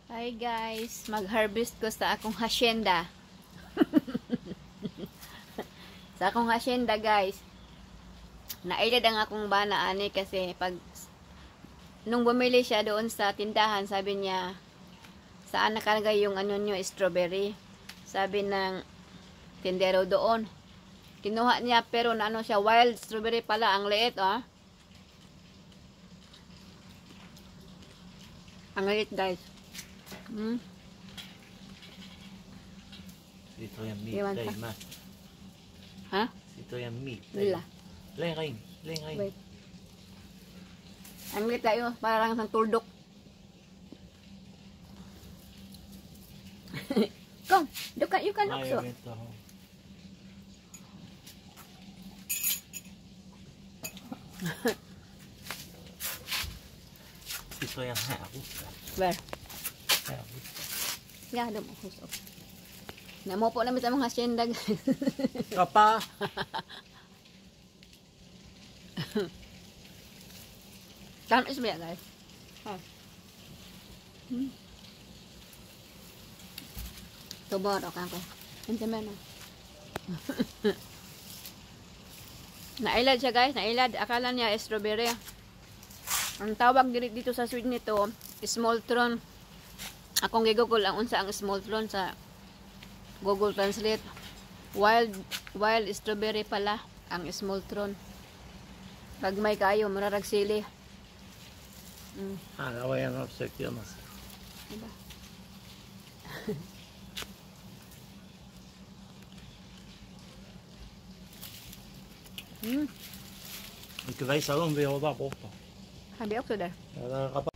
Hi guys, mag-harvest ko sa akong hacienda. Sa akong hacienda guys. Nailad ang akong bana ani kasi pag nung bumili siya doon sa tindahan, sabi niya saan nakalagay yung ano nyo, strawberry. Sabi ng tindero doon. Kinuha niya pero na ano siya, wild strawberry pala, ang liit oh. Ang liit guys. Dito yung meat Iwan day, pa. ma. Ha? Dito yung meat day. Wala. Lengay. Wait. Ang liit tayo, parang sang tuldok. Come, you can also. Dito yung hawos. Where? Hawos. Yeah, ada mo husok. Namopo namin sa mga hacienda guys. Kapa! Tamis ba guys? Tubor ka ko. Ente man. Nailad siya guys, nailad. Akala niya strawberry. Ang tawag dito sa Sweden nito, small tron. Akong gigugol ang unsa ang small tron sa Google Translate. Wild strawberry pala ang small tron. Pag may kayo, mararag sili. Det var en av försökte gömma sig. Du kan visa dem vi har där borta. Hade jag också där. Ja, där